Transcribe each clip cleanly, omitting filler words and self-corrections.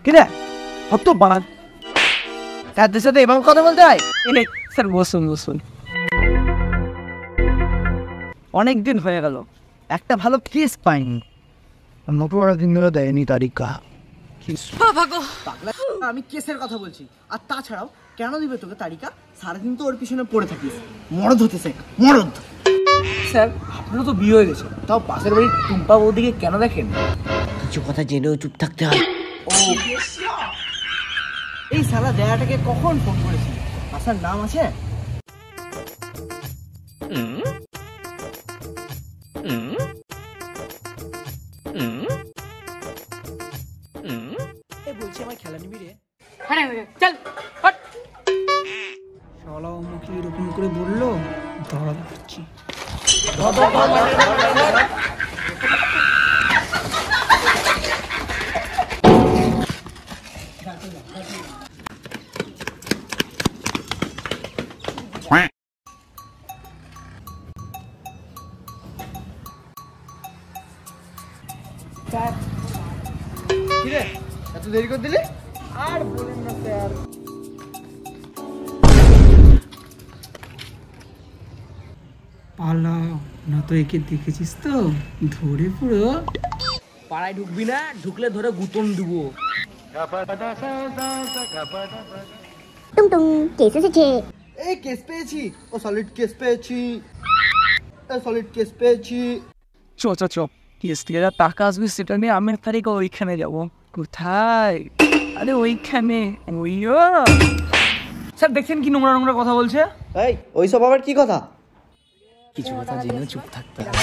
কিরে হত বাদ তাদের সাথে এভাবে কথা বলতে হয়? স্যার বসুন বসুন। অনেক দিন হয়ে গেল, একটা ভালো কেস পাইনি। নতুন দিন ধরে দেয়নি তারিকা। আমি কেসের কথা বলছি, আর তাছাড়াও কেন দিবে তোকে তারিকা? সারাদিন তো ওর পিছনে পড়ে থাকিস, মরদ হতে শেখ, মরদ। স্যার আপনারও তো বিয়ে হয়ে গেছে, তাও পাশের বাড়ির টুম্পা বৌদিকে কেন দেখেন? কিছু কথা জেনেও চুপ থাকতে হয়। ও এই শালা দেয়াটাকে কখন ফোন করেছিল? আসার নাম আছে? বলছি আমার খেলা নিবি রে? চল শালা মুখে এরকম করে বললো, ধরা দিচ্ছি। কিরে এত দেরি করে দিলি? আর বলেন না স্যার, পালাও না তো, একে দেখেছিস তো ধরে পুরো। পাড়ায় ঢুকবি না, ঢুকলে ধরে গুতন দেবো। এই কেস পেয়েছি, ও সলিড কেস পেয়েছি, সলিড কেস পেয়েছি। চ চ চ, কেস থেকে যা টাকা আসবে সেটা নিয়ে আমের তারিখে ওইখানে যাব। কোথায়? আরে ওইখানে। ওইও স্যার দেখছেন কি নোংরা নোংরা কথা বলছে? এই ওইসব আবার কি কথা? কিছু কথা জেনে চুপ থাকতে হবে।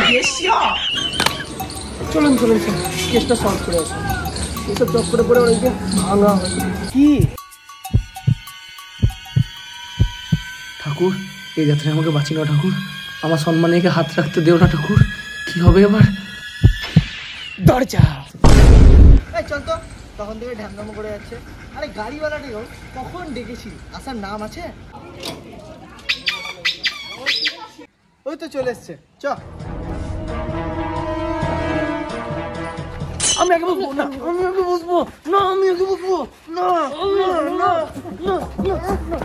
চলুন চলুন চলুন, কেসটা সলভ করে আসুন। এসব চক্করে পড়ে ওইকে ভাঙা হয়েছে। কি ঠাকুর, এই যাত্রায় আমাকে বাঁচি না ঠাকুর, আমার সম্মানে একে হাত রাখতে দেও না ঠাকুর। কি হবে এবার? দরজা এই চল তো, তখন থেকে ঢ্যামনামো করে যাচ্ছে। আরে গাড়িওয়ালাটিও কখন ডেকেছি, আসার নাম আছে? ওই তো চলে এসছে, চ। আমি আগে বসবো না, আমি আগে বসবো না, আমি আগে বসবো না, না না না না।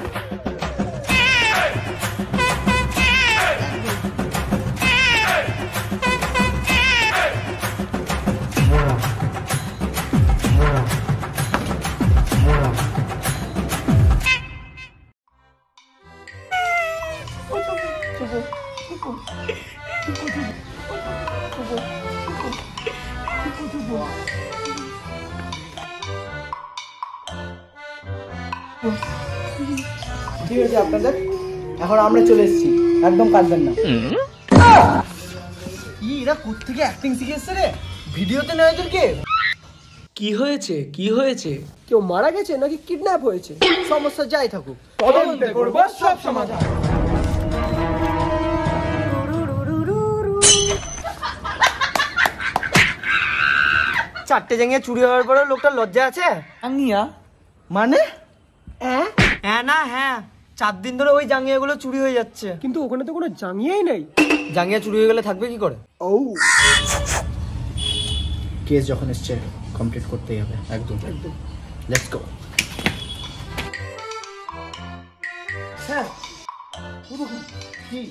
ঠিক আছে আপনাদের, এখন আমরা চলে এসেছি, একদম কাঁদবেন না। এরা কোত্থেকে অ্যাক্টিং শিখে এসছে রে? ভিডিওতে নয় এদেরকে। কি হয়েছে? কি হয়েছে? কেউ মারা গেছে নাকি কিডন্যাপ হয়েছে? সমস্যা যাই থাকুক, তদন্তে করব সব সমাধান। চারটে জাঙ্গিয়া চুরি হওয়ার পরে লোকটা লজ্জা আছে? আঙ্গিয়া মানে? হ্যাঁ না হ্যাঁ, 4 দিন ধরে ওই জাঙ্গিয়াগুলো চুরি হয়ে যাচ্ছে। কিন্তু ওখানে তো কোনো জাঙ্গিয়াই নেই। জাঙ্গিয়া চুরি হয়ে গেলে থাকবে কি করে? ও কেস যখন এসছে কমপ্লিট করতেই হবে। একদম একদম, লেটস গো। স্যার কি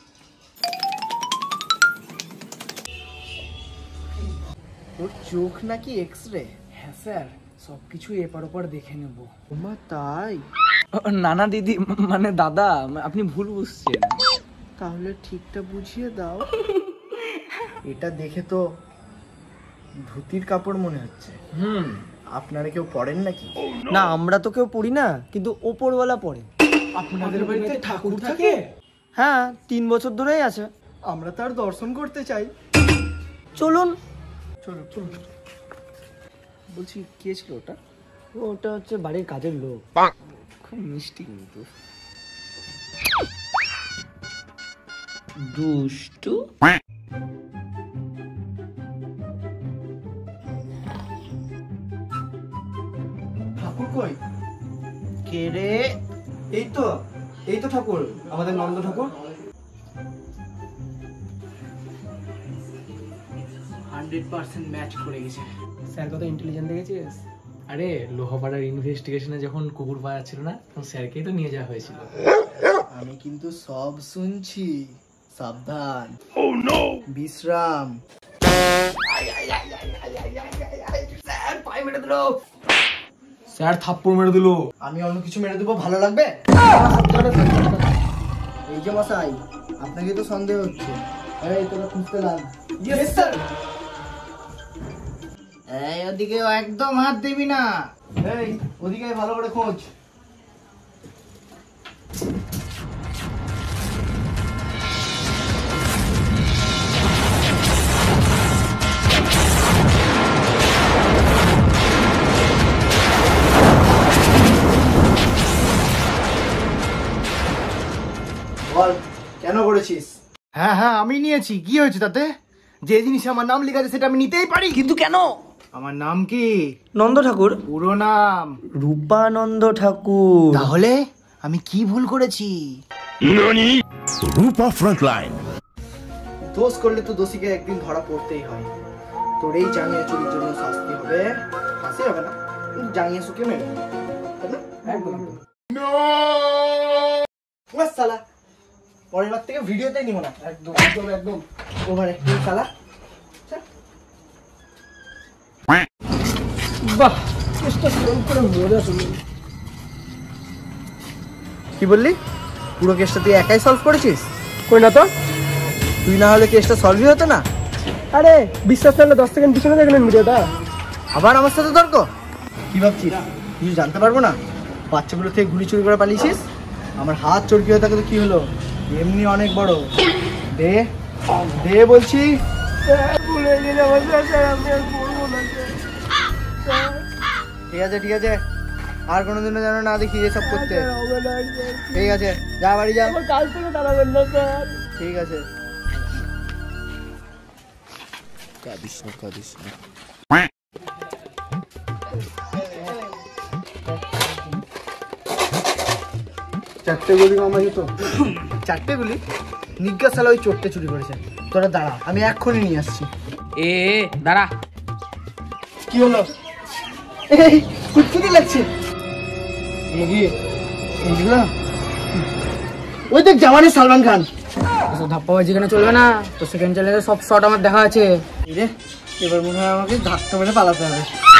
ওর চোখ নাকি এক্সরে? হ্যাঁ স্যার, সবকিছু এপার ওপার দেখে নেব। ওমা তাই? নানা দিদি মানে দাদা, আপনি ভুল বুঝছেন। তাহলে ঠিকটা বুঝিয়ে দাও। এটা দেখে তো ধুতির কাপড় মনে হচ্ছে। আপনারা কেউ পড়েন নাকি? না আমরা তো কেউ পড়ি না, কিন্তু ওপরওয়ালা পড়ে। আপনাদের বাড়িতে ঠাকুর থাকে? হ্যাঁ 3 বছর ধরেই আছে। আমরা তার দর্শন করতে চাই। চলুন চলুন চলুন। বলছি কে ছিল ওটা? ওটা হচ্ছে বাড়ির কাজের লোক, খুব মিষ্টি কিন্তু। দুষ্টু। ঠাকুর কই? কে রে? এই তো ঠাকুর, আমাদের নন্দ ঠাকুর। 100% ম্যাচ করে গেছে। স্যার কত ইন্টেলিজেন্ট দেখেছিস? আরে লোহাপাড়ার ইনভেস্টিগেশনে যখন কুকুর পাওয়া ছিল না তখন স্যারকেই তো নিয়ে যাওয়া হয়েছিল। আমি কিন্তু সব শুনছি, সাবধান। Oh no! বিশ্রাম। স্যার পায়ে মেরে দিল। স্যার থাপ্পড় মেরে দিল। আমি অন্য কিছু মেরে দেবো, ভালো লাগবে? এই যে মশাই, আপনাকে তো সন্দেহ হচ্ছে। এই তোরা খুঁজতে লাগ। Yes sir. এই ওদিকে একদম হাত দিবি না। এই ওদিকে ভালো করে খোঁজ। বল কেন করেছিস? হ্যাঁ হ্যাঁ আমি নিয়েছি, কি হয়েছে তাতে? যে জিনিসে আমার নাম লেখা আছে সেটা আমি নিতেই পারি। কিন্তু কেন? আমার নাম কি? নন্দ ঠাকুর। পুরো নাম রূপানন্দ ঠাকুর। তাহলে আমি কি ভুল করেছি? রূপা ফ্রন্টলাইন। দোষ করলে তো দোষীকে একদিন ধরা পড়তেই হয়। তোর এই জাঙ্গিয়া চুরির জন্য শাস্তি হবে। ফাঁসি হবে না, কিন্তু জাঙ্গিয়া শুকে মেরে দেবে। একদম সালা, পরের বার থেকে ভিডিওতে নিব না। একদম একদম একদম ওভারে সালা। বাহ, কেসটা সলভ করে মজা শুনি। কি বললি? পুরো কেসটা তুই একাই সলভ করেছিস? কই না তো। তুই না হলে কেসটা সলভই হতো না। আরে বিশ্বাস করলে 10 সেকেন্ড পিছনে দেখলেন ভিডিওটা। আবার আমার সাথে তর্ক? কি ভাবছিস কিছু জানতে পারবো না? বাচ্চাগুলো থেকে ঘুড়ি চুরি করে পালিয়েছিস। আমার হাত চরকি হয়ে থাকে তো কি হলো, এমনি অনেক বড়। দে দে বলছি। ঠিক আছে ঠিক আছে, আর কোনোদিনও যেন না দেখি এসব করতে। ঠিক আছে যা বাড়ি যা। কাল থেকে দাঁড়াবেন না স্যার। ঠিক আছে। চারটে গুলি মামা যেত। চারটে গুলি? নিজ্ঞা সালা ওই চোরটে চুরি করেছে। তোরা দাঁড়া, আমি এক্ষুনি নিয়ে আসছি। এ দাঁড়া। কি হলো? এই কুটকুটি লাগছে। ওই দেখ জামানে সালমান খান। ধাপ্পাবাজি কেন চলবে না? তো সেকেন্ড চ্যানেলে সব শট আমার দেখা আছে। এবার মনে হয় আমাকে ধাক্কা মেরে পালাতে হবে।